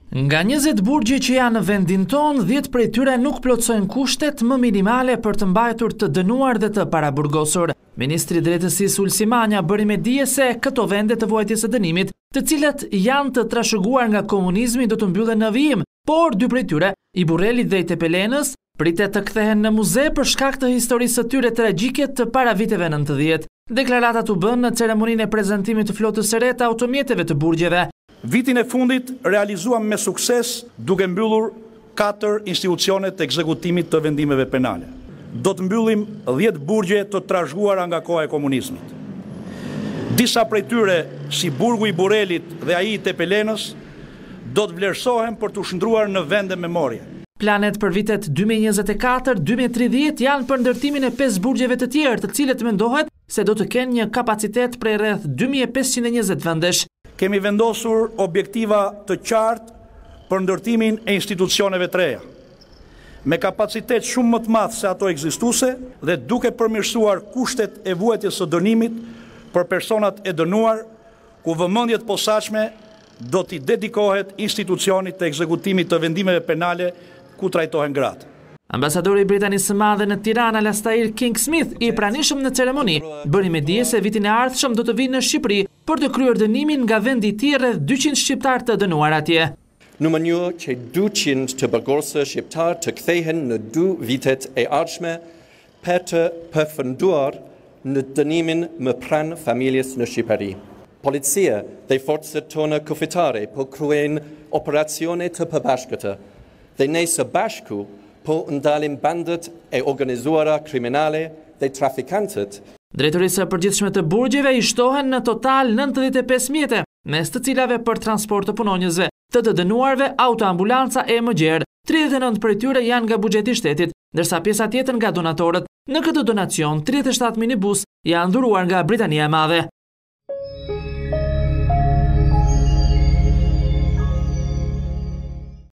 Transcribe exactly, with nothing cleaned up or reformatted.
Nga njëzet burgje që janë në vendin tonë, dhjetë prej tyre nuk plotësojnë kushtet më minimale për të mbajtur të dënuar dhe të paraburgosur. Ministri i Drejtësisë Ulsi Manja bëri me dije se këto vende të vuajtjes së dënimit, të cilat janë të trashëguar nga komunizmi, do të mbyllen në vijim, por dy prej tyre, i Burrelit dhe i Tepelenës, pritet të kthehen në muze për shkak të historisë së tyre tragjike të para viteve nëntëdhjetë. Deklaratat u bën në ceremoninë e prezantimit të flotës së re të automjeteve të burgjeve. Vitin e fundit realizuam me sukses duke mbyllur katër institucionet të ekzekutimit të vendimeve penale. Do të mbyllim dhjetë burgje të trashëguara nga koha e komunizmit. Disa prej tyre, si burgu i Burrelit dhe ai i Tepelenës, do të vlerësohen për të shndruar në vende memorie. Planet për vitet dy mijë e njëzet e katër deri në dy mijë e tridhjetë janë për ndërtimin e pesë burgjeve të tjerë, të cilët mendohet se do të kenë një kapacitet prej rreth dy mijë e pesëqind e njëzet vendesh. Kemi vendosur objektiva të qartë për ndërtimin e institucioneve të reja, me kapacitet shumë më të madh se ato ekzistuese dhe duke përmirësuar kushtet e vuajtjes së dënimit për personat e dënuar, ku vëmendjet posaçme do t'i dedikohet institucionit të ekzekutimit të vendimeve penale ku trajtohen gratë. Ambasadori i Britanisë së Madhe në Tiranë, Alastair King Smith, i pranishëm në ceremoni, bëri me dije se vitin e ardhshëm do të vinë në Shqipëri për të kryer dënimin nga vendi i tij rreth dyqind shqiptar të dënuar atje. Në mënyrë që dyqind të burgosë shqiptar të kthehen në dy vitet e ardhshme për të përfunduar në dënimin më pranë familjes në Shqipëri. Policia dhe forcat tona kufitare po kryejnë operacione të përbashkëta dhe ne së bashku po ndalim bandet e organizuara kriminale dhe trafikantët. Drejtorisë së përgjithshme të burgjeve i shtohen në total nëntëdhjetë e pesë mjete, mes të cilave për transport të punonjësve, të të dënuarve, autoambulanca e më gjerë. tridhjetë e nëntë prej tyre janë nga buxheti i shtetit, ndërsa pjesa tjetër nga donatorët. Në këtë donacion, tridhjetë e shtatë minibus janë dhuruar nga Britania e Madhe.